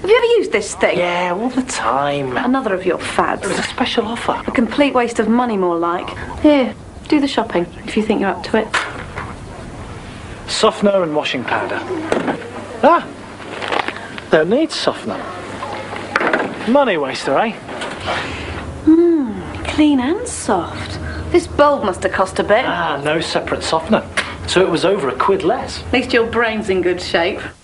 Have you ever used this thing? Yeah, all the time. Another of your fads. It was a special offer. A complete waste of money, more like. Here, do the shopping, if you think you're up to it. Softener and washing powder. Ah! Don't need softener. Money waster, eh? Clean and soft. This bulb must have cost a bit. Ah, no separate softener. So it was over £1 less. At least your brain's in good shape.